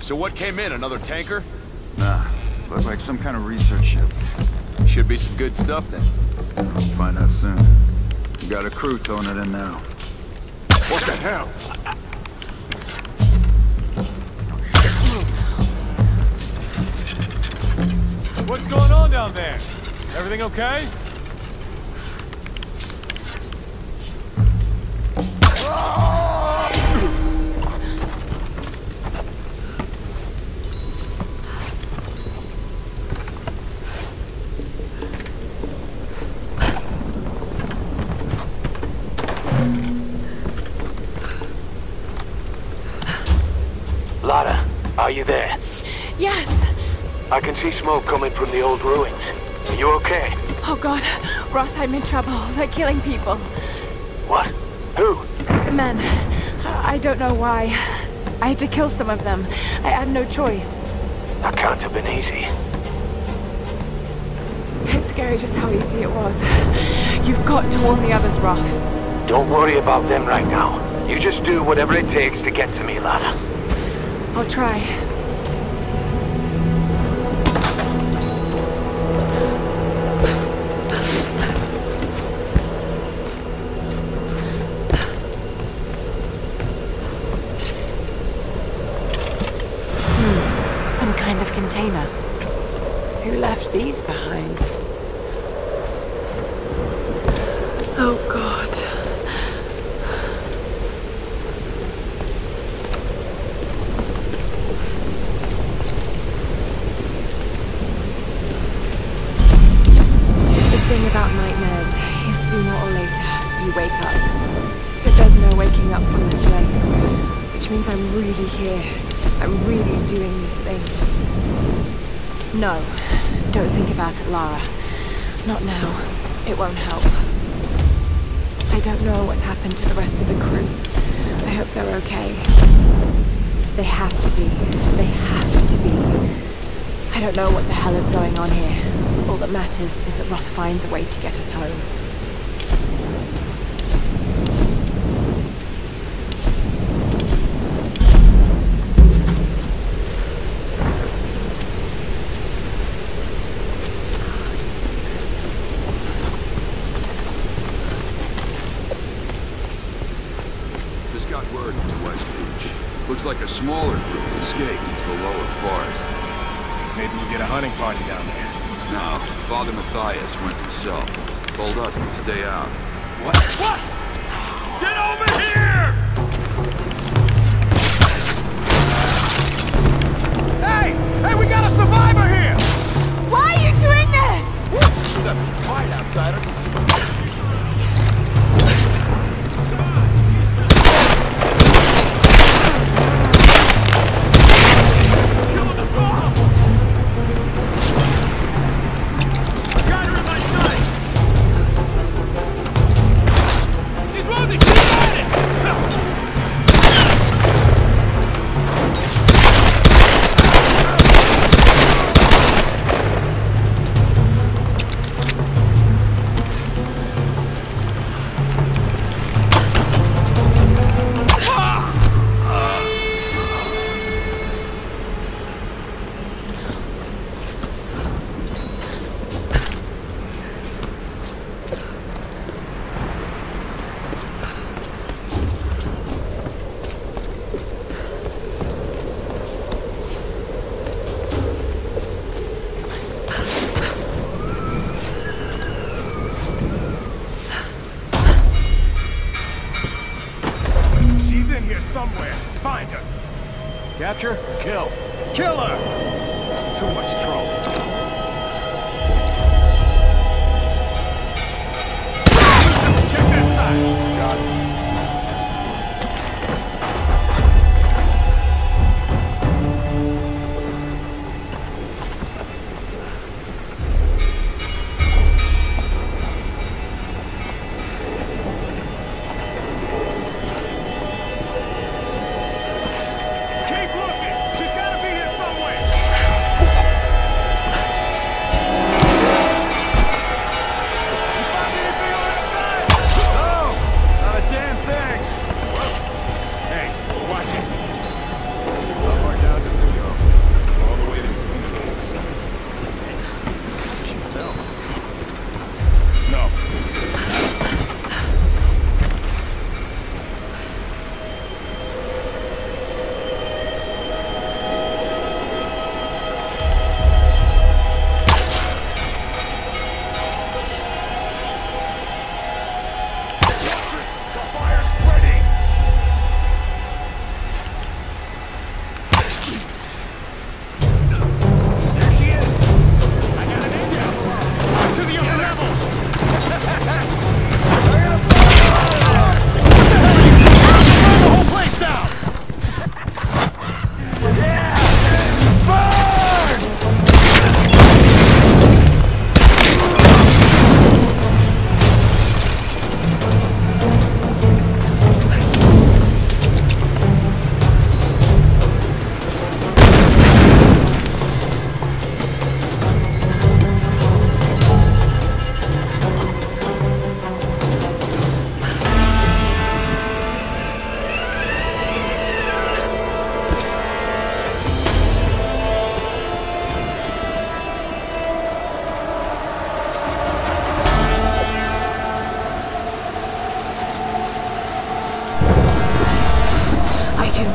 So what came in? Another tanker? Nah, looked like some kind of research ship. Should be some good stuff then. We'll find out soon. We got a crew towing it in now. What the hell? What's going on down there? Everything okay? Lara, are you there? Yes. I can see smoke coming from the old ruins. Are you okay? Oh God, Roth, I'm in trouble. They're killing people. What? Who? Men. I don't know why. I had to kill some of them. I had no choice. That can't have been easy. It's scary just how easy it was. You've got to warn the others, Roth. Don't worry about them right now. You just do whatever it takes to get to me, Lara. I'll try. Some kind of container. Who left these behind? Oh, God. The thing about nightmares is sooner or later, you wake up. But there's no waking up from this place. Which means I'm really here. I'm really doing these things. No, don't think about it, Lara. Not now. It won't help. I don't know what's happened to the rest of the crew. I hope they're okay. They have to be. They have to be. I don't know what the hell is going on here. All that matters is that Roth finds a way to get us home. Looks like a smaller group escaped into the lower forest. Maybe we get a hunting party down there. No, Father Matthias went himself. Told us to stay out. What? What? Get over here! Hey! Hey, we got a survivor here! Why are you doing this? You got some fight, outsider. Somewhere. Find her. Capture? Kill. Kill her! It's too much trouble. Check that side. Got it.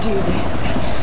do this.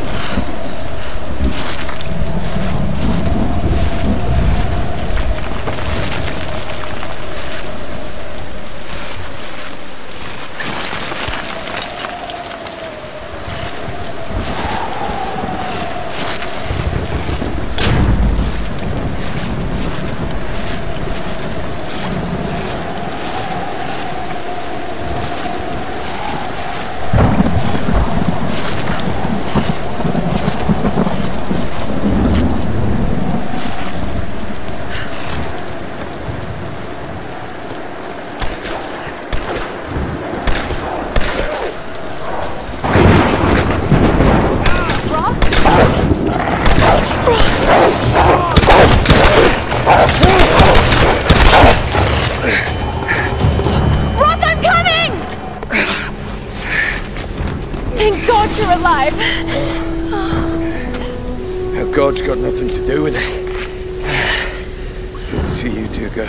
God's got nothing to do with it. It's good to see you two, girl.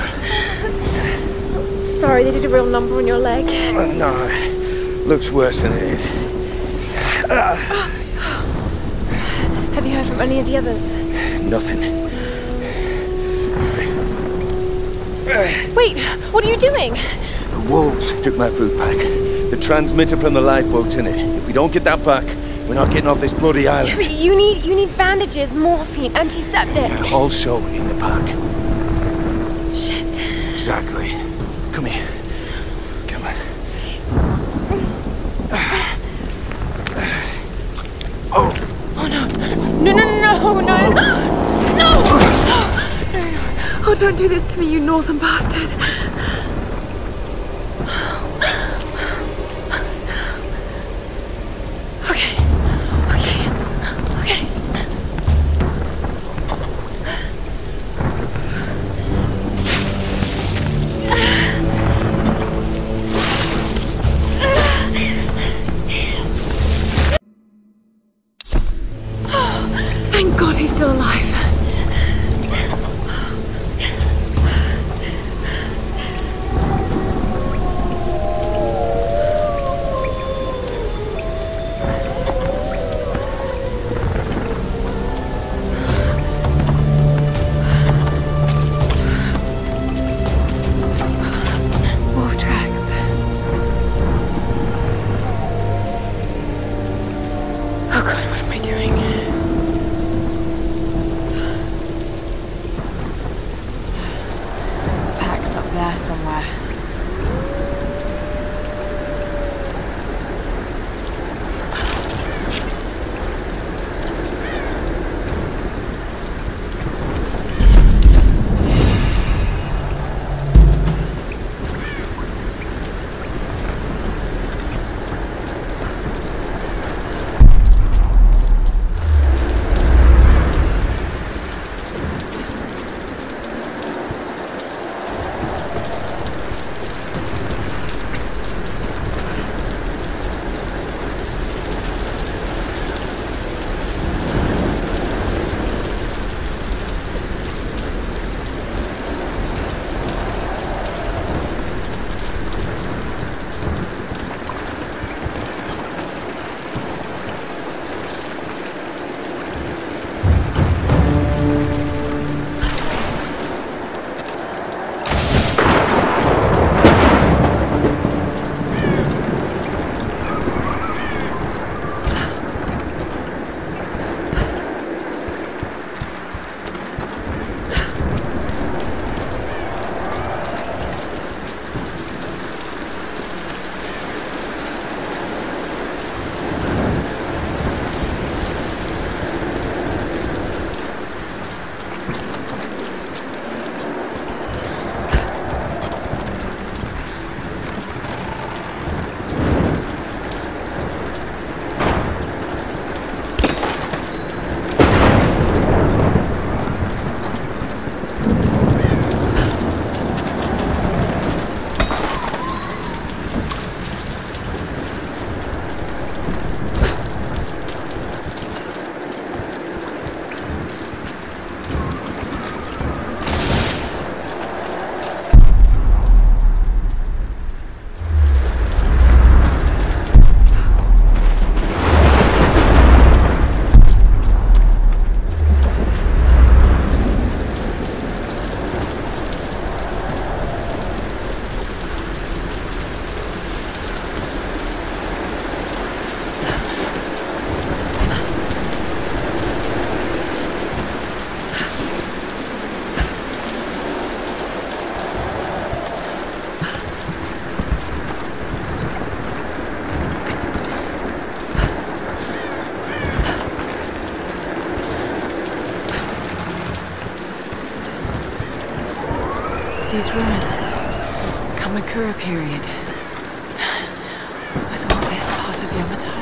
Sorry, they did a real number on your leg. No, looks worse than it is. Have you heard from any of the others? Nothing. Wait, what are you doing? The wolves took my food pack. The transmitter from the lifeboat's in it. If we don't get that back, we're not getting off this bloody island. But you need bandages, morphine, antiseptic. Also in the pack. Shit. Exactly. Come here. Come on. Oh no. No! Oh, don't do this to me, you northern bastard. Thank God he's still alive. These ruins. Kamakura period. Was all this part of Yamatai?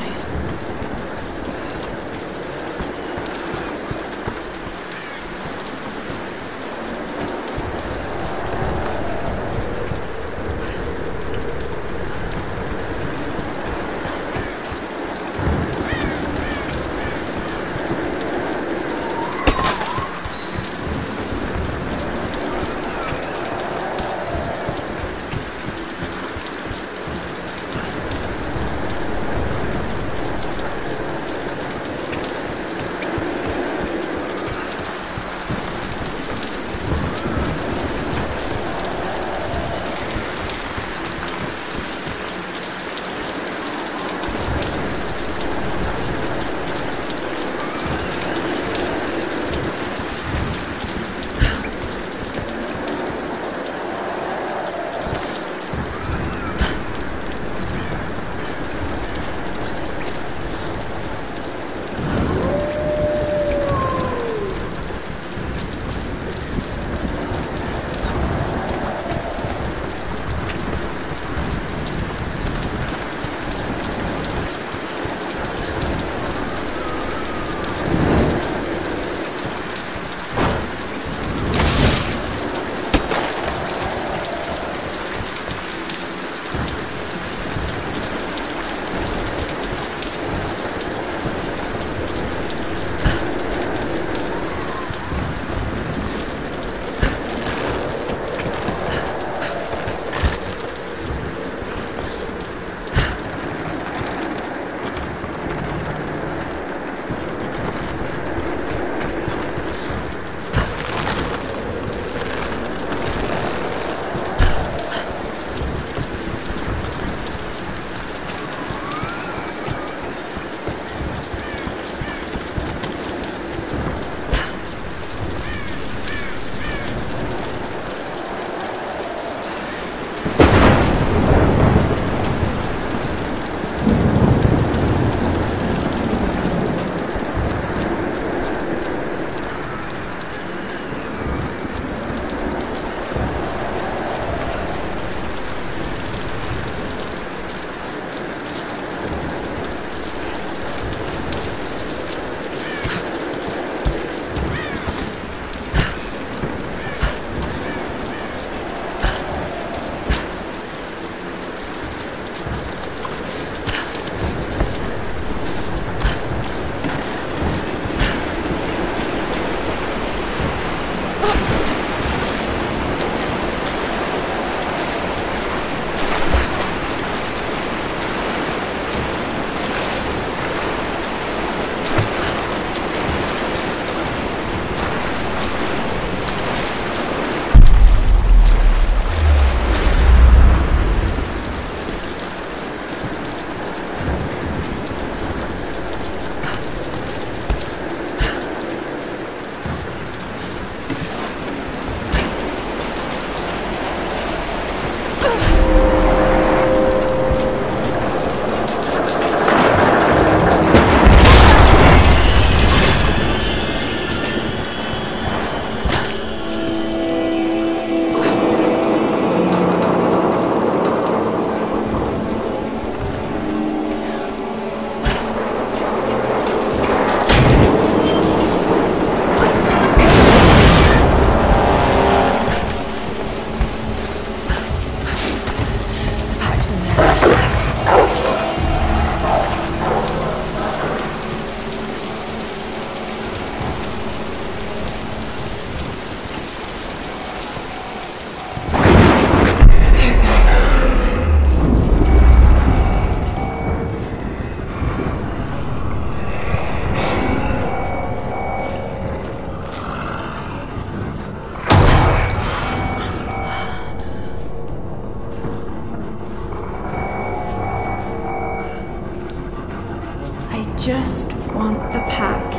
just want the pack.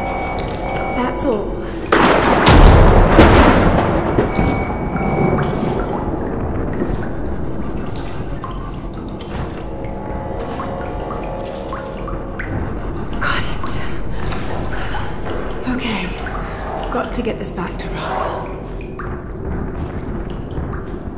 That's all. Got it. Okay, got to get this back to Roth.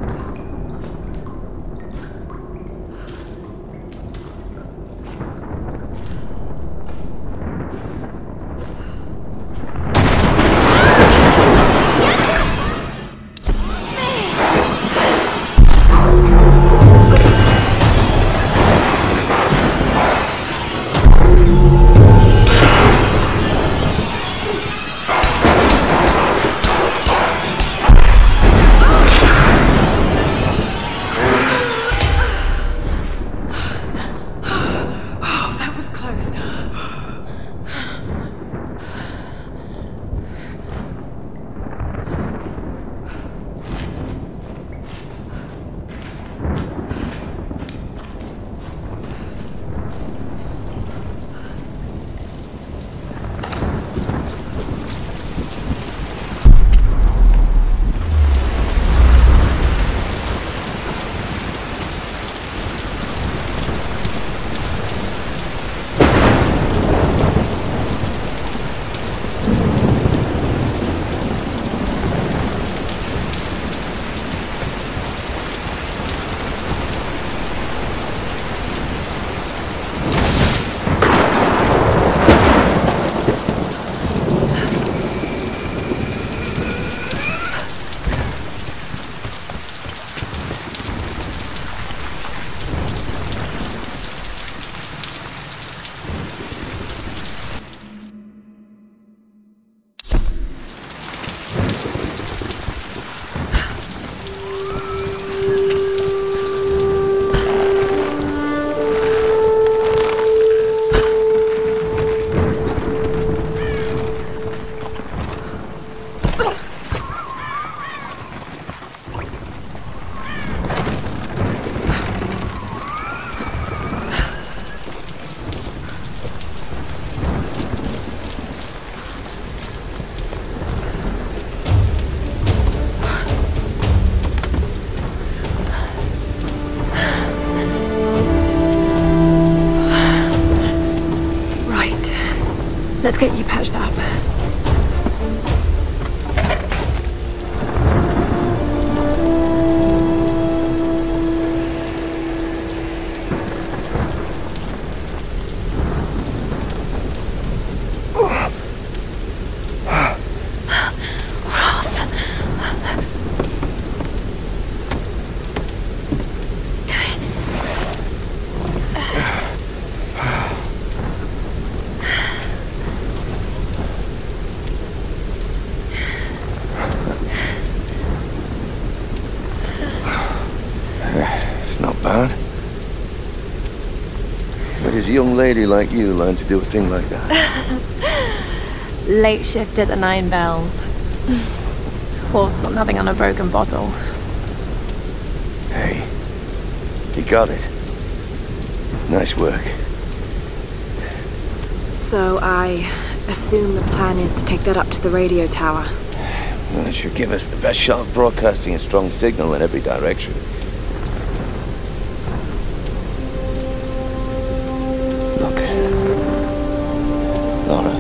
Let's get you patched up. Where does a young lady like you learn to do a thing like that? Late shift at the 9 Bells. Horse got nothing on a broken bottle. Hey, you got it. Nice work. So I assume the plan is to take that up to the radio tower. Well, it should give us the best shot of broadcasting a strong signal in every direction. Look, Lara,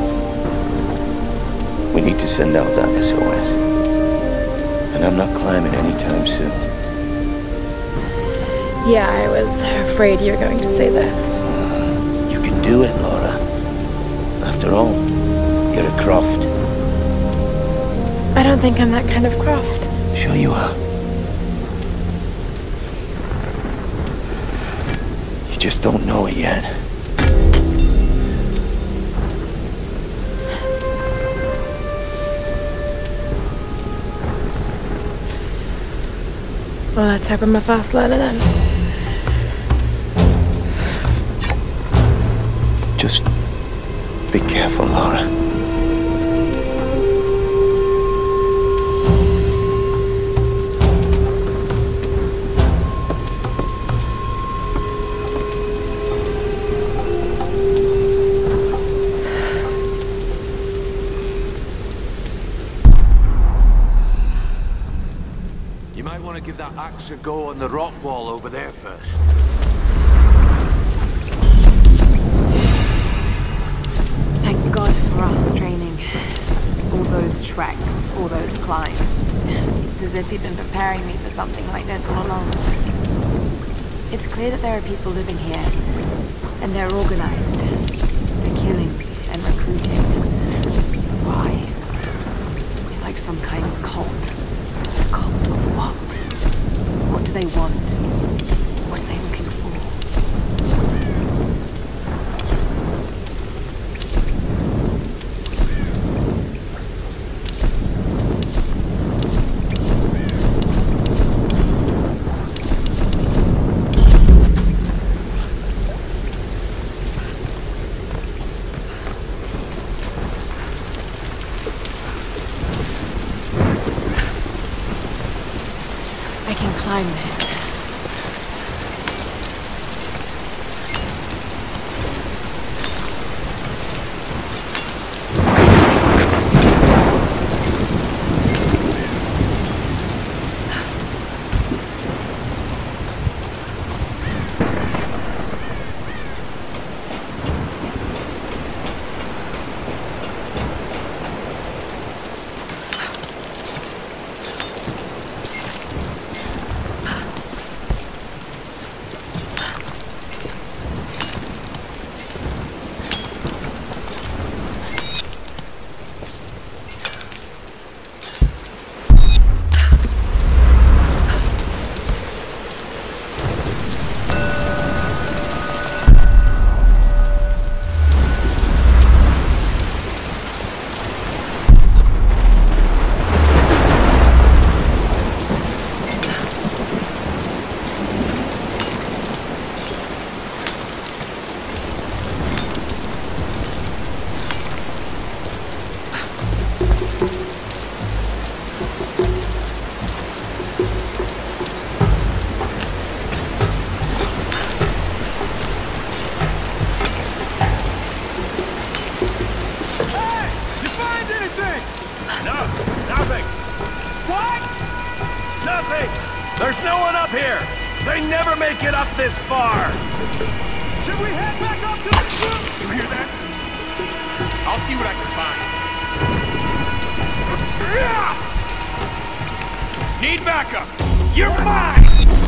we need to send out that SOS. And I'm not climbing anytime soon. Yeah, I was afraid you were going to say that. You can do it, Lara. After all, you're a Croft. I don't think I'm that kind of Croft. Sure you are. You just don't know it yet. Well, let's hope I'm a fast learner then. Just be careful, Lara. You might want to give that axe a go on the rock wall over there first. Thank God for us training. All those treks, all those climbs. It's as if he'd been preparing me for something like this all along. It's clear that there are people living here, and they're organized. They're killing and recruiting. Why? It's like some kind of cult. A cult of what? What do they want? What are they looking for? I can climb this. There's no one up here! They never make it up this far! Should we head back up to the ship? You hear that? I'll see see what I can find. Need backup! You're mine!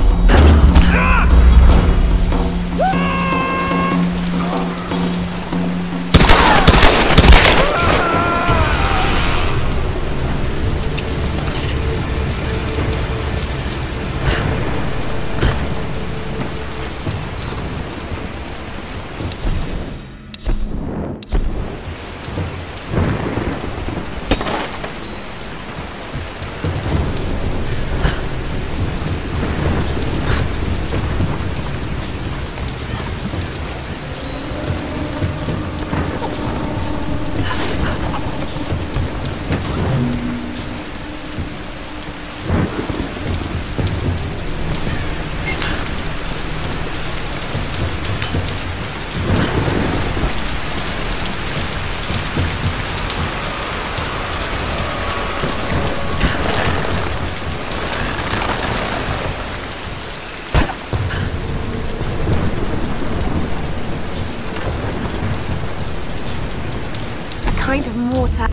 Kind of mortar.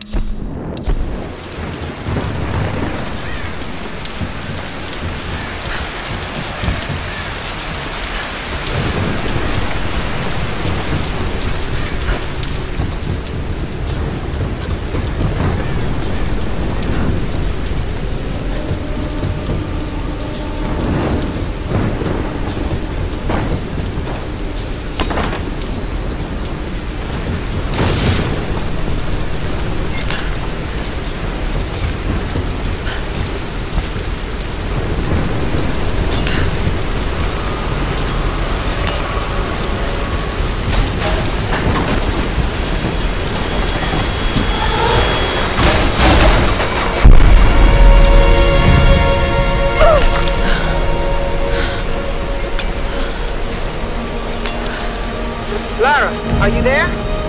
Lara, are you there?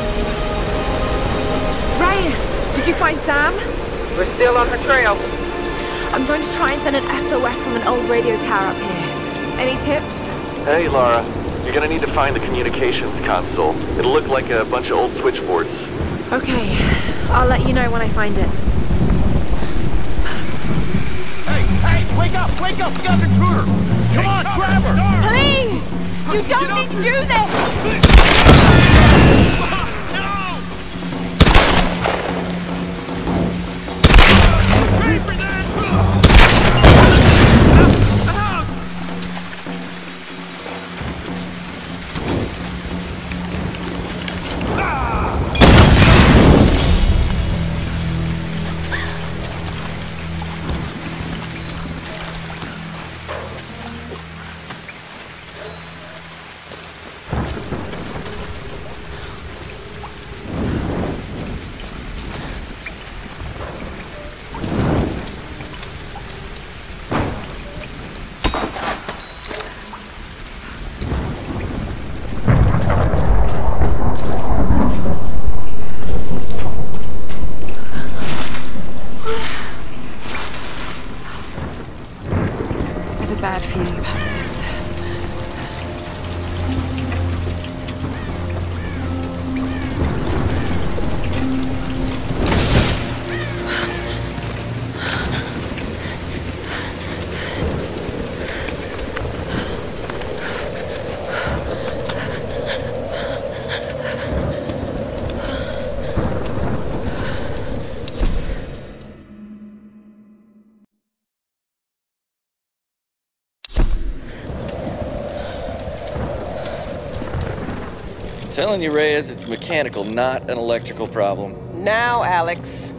Reyes, did you find Sam? We're still on her trail. I'm going to try and send an SOS from an old radio tower up here. Any tips? Hey, Lara. You're gonna need to find the communications console. It'll look like a bunch of old switchboards. Okay, I'll let you know when I find it. Hey, wake up, we got an intruder! Come on, grab her! Please! You don't need to do this! Bad feeling about this. I'm telling you, Reyes, it's mechanical, not an electrical problem. Now, Alex.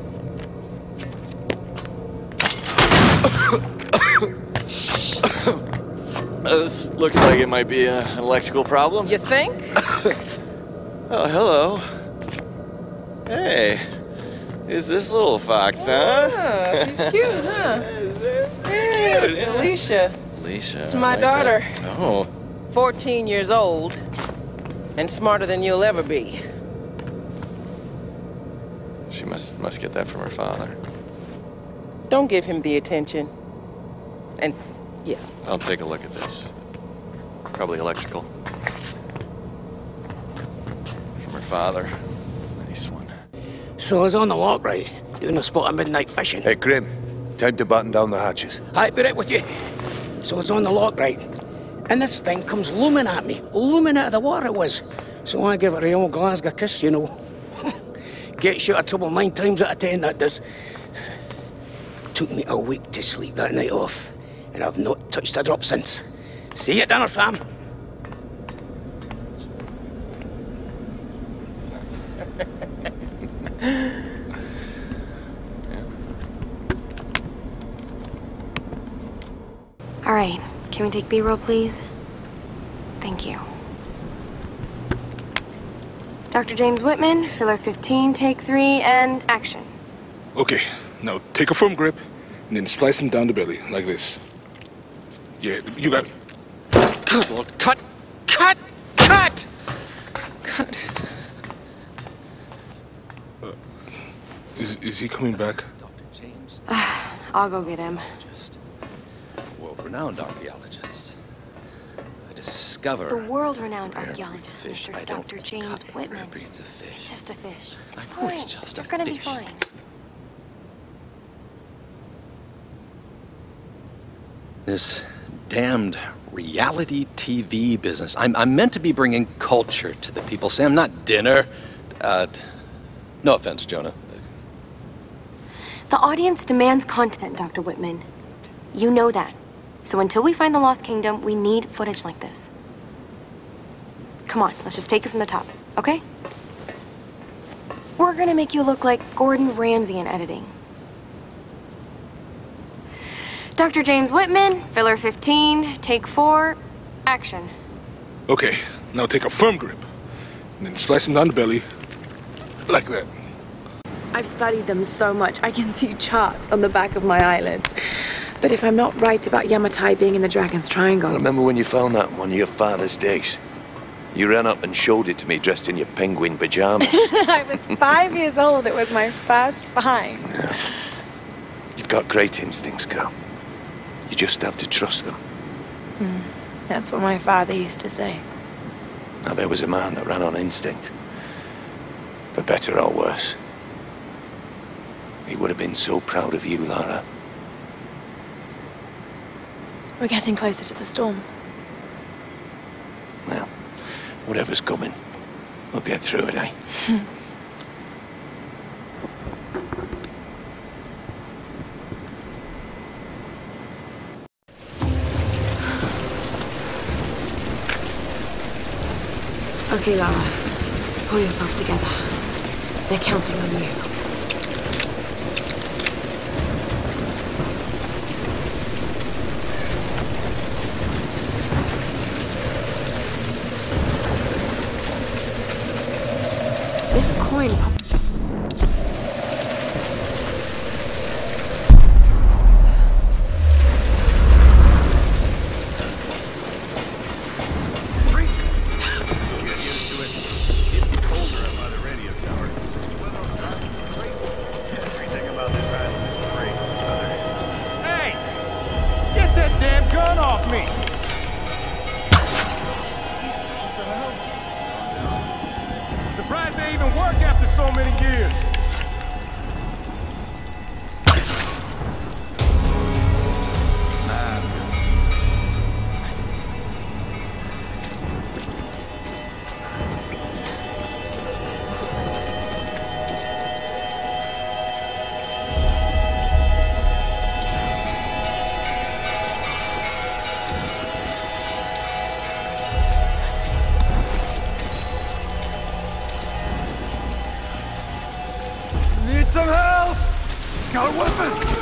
This looks like it might be an electrical problem. You think? Oh, hello. Hey, who's this little fox, huh? Oh, she's cute, huh? Yeah, it's Alicia. Alicia. It's my daughter. That. Oh. 14 years old. And smarter than you'll ever be. She must get that from her father. Don't give him the attention. And, yeah. I'll take a look at this. Probably electrical. From her father. Nice one. So I was on the lock, right? Doing a spot of midnight fishing. Hey, Grim. Time to batten down the hatches. I'd be right with you. So I was on the lock, right? And this thing comes looming at me. Looming out of the water it was. So I give it a old Glasgow kiss, you know. Gets you out of trouble 9 times out of 10, that does. Took me a week to sleep that night off. And I've not touched a drop since. See you at dinner, Sam. All right, can we take B-roll, please? Thank you. Dr. James Whitman, filler 15, take 3, and action. Okay, now take a firm grip, and then slice him down the belly, like this. Yeah, you got it. Good Lord, cut! Cut! Cut! Cut! Is he coming back? Dr. James. I'll go get him. World-renowned archaeologist. I discover... The world-renowned archaeologist, fish. Mr. Dr. James Whitman. Breeds of fish. It's just a fish. It's I know fine. it's just You're a gonna be fish. fine. This damned reality TV business. I'm meant to be bringing culture to the people, Sam, not dinner. No offense, Jonah. The audience demands content, Dr. Whitman. You know that. So until we find the Lost Kingdom, we need footage like this. Come on, let's just take it from the top, okay? We're gonna make you look like Gordon Ramsay in editing. Dr. James Whitman, filler 15, take 4, action. Okay, now take a firm grip, and then slice him down the belly, like that. I've studied them so much, I can see charts on the back of my eyelids. But if I'm not right about Yamatai being in the Dragon's Triangle... I remember when you found that in one of your father's days. You ran up and showed it to me dressed in your penguin pajamas. I was 5 years old. It was my first find. Yeah. You've got great instincts, girl. You just have to trust them. That's what my father used to say. Now, there was a man that ran on instinct. For better or worse. He would have been so proud of you, Lara. We're getting closer to the storm. Well, whatever's coming, we'll get through it, eh? Okay, Lara. Pull yourself together. They're counting on you. This coin... Surprised they even work after so many years. Need some help! Got a weapon!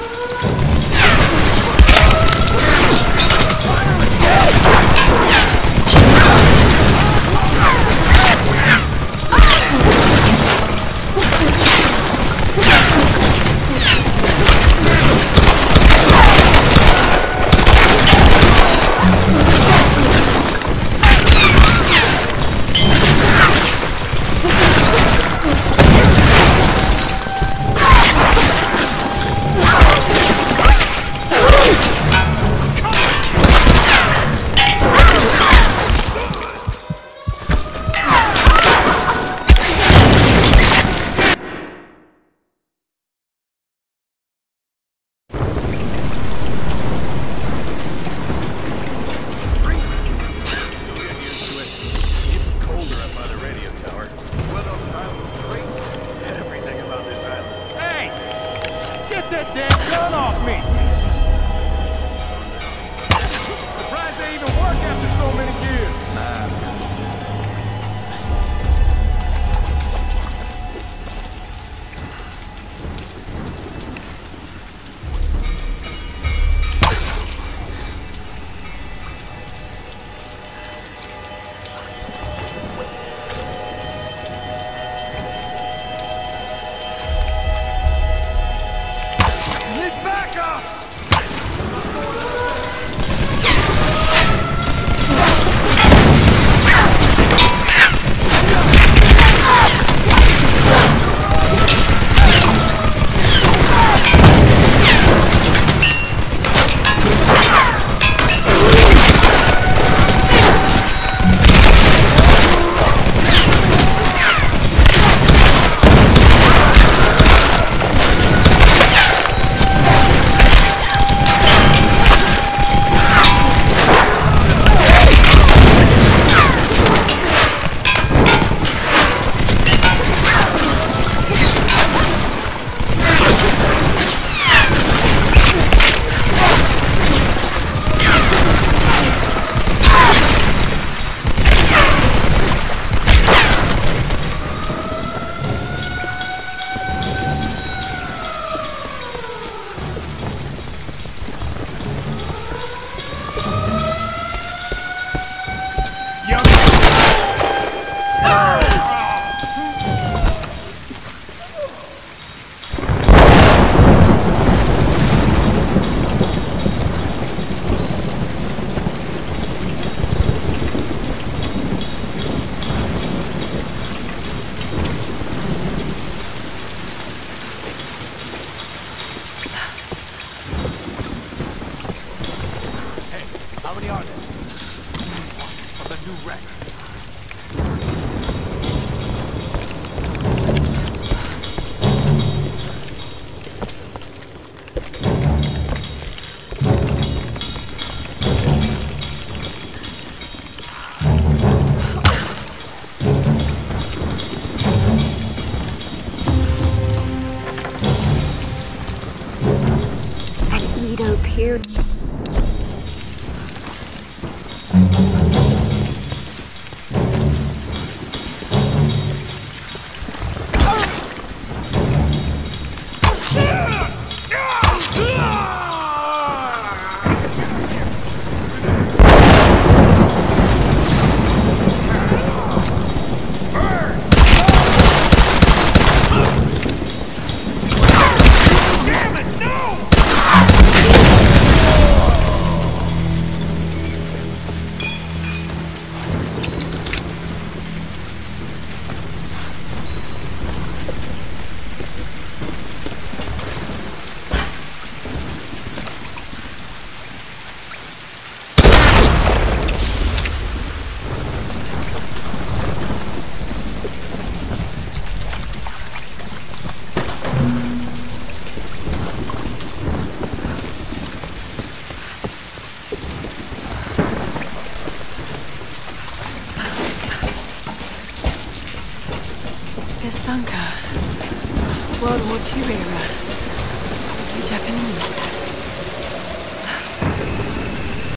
bunker. World War II era. Probably Japanese.